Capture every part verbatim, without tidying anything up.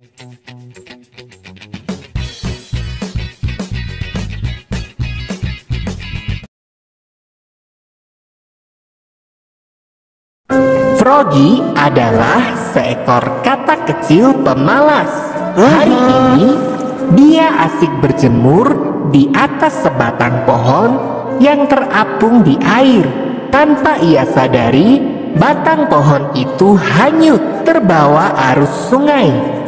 Froggy adalah seekor katak kecil pemalas. Hari ini dia asik berjemur di atas sebatang pohon yang terapung di air. Tanpa ia sadari, batang pohon itu hanyut terbawa arus sungai.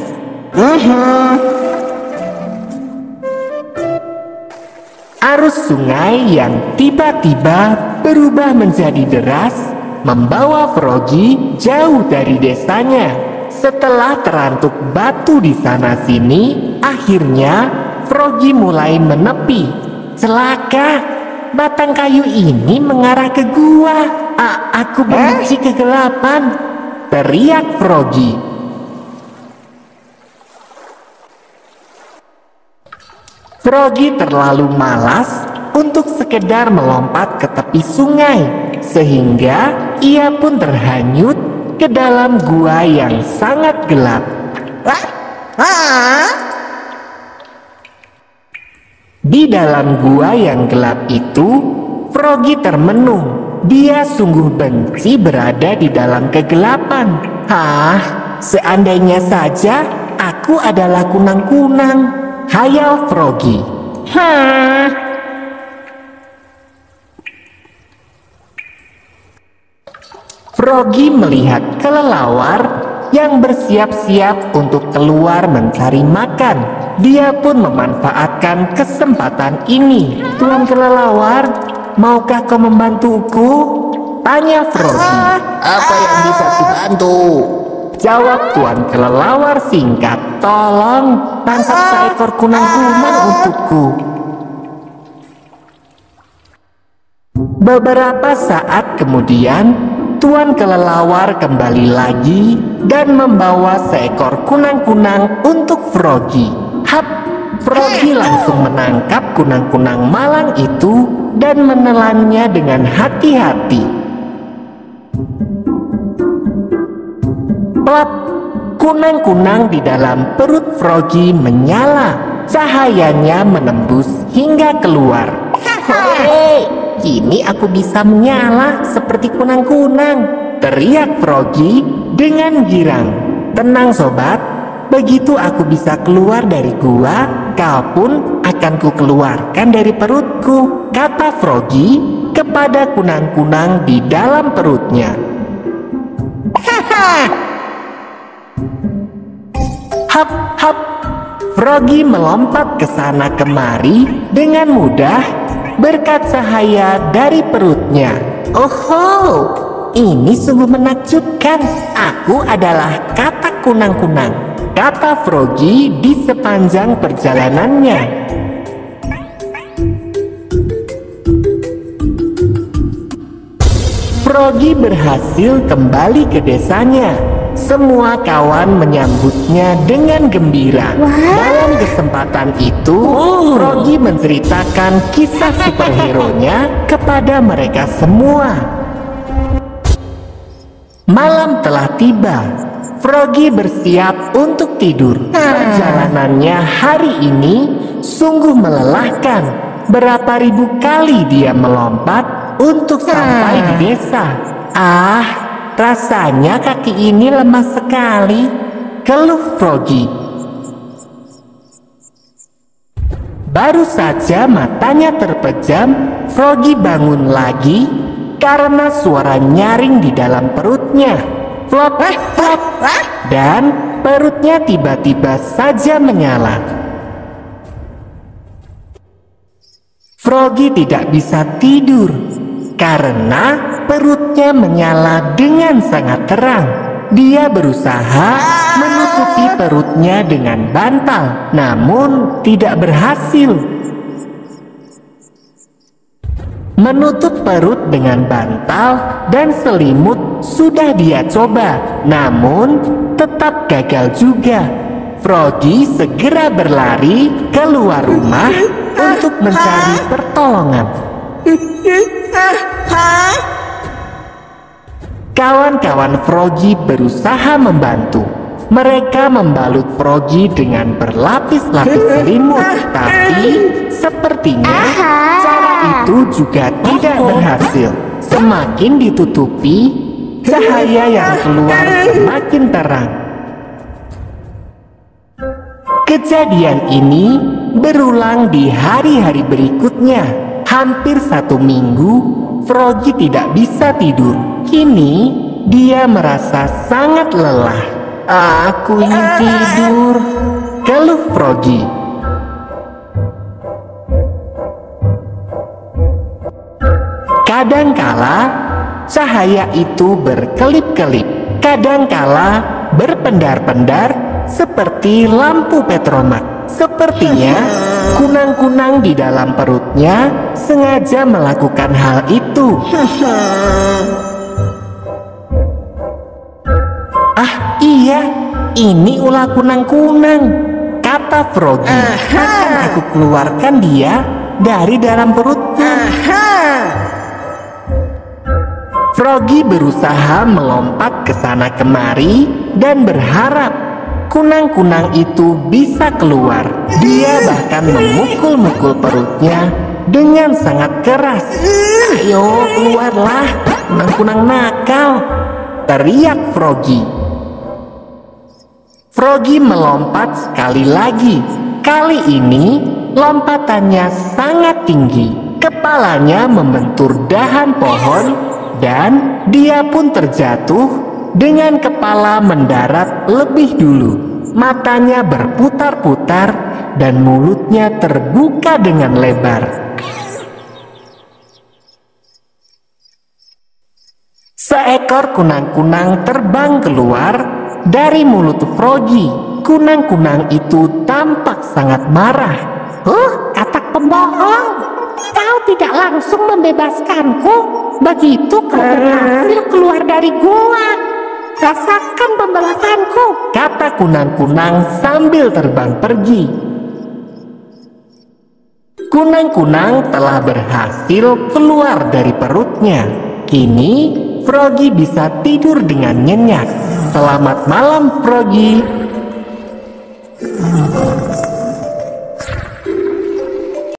Arus sungai yang tiba-tiba berubah menjadi deras membawa Froggy jauh dari desanya. Setelah terantuk batu di sana-sini, akhirnya Froggy mulai menepi. Celaka, batang kayu ini mengarah ke gua. A aku benci kegelapan, teriak Froggy. Froggy terlalu malas untuk sekedar melompat ke tepi sungai, sehingga ia pun terhanyut ke dalam gua yang sangat gelap. Di dalam gua yang gelap itu, Froggy termenung. Dia sungguh benci berada di dalam kegelapan. Hah, seandainya saja aku adalah kunang-kunang, hayal Froggy. Hah. Froggy melihat kelelawar yang bersiap-siap untuk keluar mencari makan. Dia pun memanfaatkan kesempatan ini. Tuan kelelawar, maukah kau membantuku? Tanya Froggy. Apa yang bisa dibantu? Jawab tuan kelelawar singkat. Tolong tangkap seekor kunang-kunang untukku. Beberapa saat kemudian, Tuan kelelawar kembali lagi dan membawa seekor kunang-kunang untuk Froggy. Hap, Froggy langsung menangkap kunang-kunang malang itu dan menelannya dengan hati-hati. Plop, kunang-kunang di dalam perut Froggy menyala. Cahayanya menembus hingga keluar. Hei, kini aku bisa menyala seperti kunang-kunang, teriak Froggy dengan girang. Tenang sobat, begitu aku bisa keluar dari gua, kau pun akan kukeluarkan dari perutku, kata Froggy kepada kunang-kunang di dalam perutnya. Hap, hap, Froggy melompat ke sana kemari dengan mudah berkat cahaya dari perutnya. Oh, ini sungguh menakjubkan. Aku adalah katak kunang-kunang, kata Froggy di sepanjang perjalanannya. Froggy berhasil kembali ke desanya. Semua kawan menyambutnya dengan gembira. Dalam kesempatan itu, Froggy menceritakan kisah superhero-nya kepada mereka semua. Malam telah tiba. Froggy bersiap untuk tidur. Perjalanannya hari ini sungguh melelahkan. Berapa ribu kali dia melompat untuk sampai di desa. Ah, rasanya kaki ini lemah sekali, keluh Froggy. Baru saja matanya terpejam, Froggy bangun lagi karena suara nyaring di dalam perutnya. Flop, flop, dan perutnya tiba-tiba saja menyala. Froggy tidak bisa tidur karena perutnya menyala dengan sangat terang. Dia berusaha menutupi perutnya dengan bantal, namun tidak berhasil. Menutup perut dengan bantal dan selimut sudah dia coba, namun tetap gagal juga. Froggy segera berlari keluar rumah untuk mencari pertolongan. Kawan-kawan Froggy berusaha membantu, Mereka membalut Froggy dengan berlapis-lapis selimut, tapi sepertinya cara itu juga tidak berhasil. Semakin ditutupi, cahaya yang keluar semakin terang. Kejadian ini berulang di hari-hari berikutnya. Hampir satu minggu, Froggy tidak bisa tidur. Kini, dia merasa sangat lelah. Aku ingin tidur, keluh Froggy. Kadangkala cahaya itu berkelip-kelip, kadangkala berpendar-pendar seperti lampu petromak. Sepertinya kunang-kunang di dalam perutnya sengaja melakukan hal itu. Ah iya, ini ulah kunang-kunang, kata Froggy. Akan aku keluarkan dia dari dalam perutnya. Froggy berusaha melompat ke sana kemari dan berharap kunang-kunang itu bisa keluar. Dia bahkan memukul-mukul perutnya dengan sangat keras. Ayo keluarlah, kunang-kunang nakal, teriak Froggy. Froggy melompat sekali lagi. Kali ini lompatannya sangat tinggi. Kepalanya membentur dahan pohon dan dia pun terjatuh dengan kepala mendarat lebih dulu. Matanya berputar-putar dan mulutnya terbuka dengan lebar. Seekor kunang-kunang terbang keluar dari mulut Froggy. Kunang-kunang itu tampak sangat marah. Huh, katak pembohong, kau tidak langsung membebaskanku. Begitu kau berhasil keluar dari gua, rasakan pembalasanku, kata kunang-kunang sambil terbang pergi. Kunang-kunang telah berhasil keluar dari perutnya. Kini Froggy bisa tidur dengan nyenyak. Selamat malam, Froggy.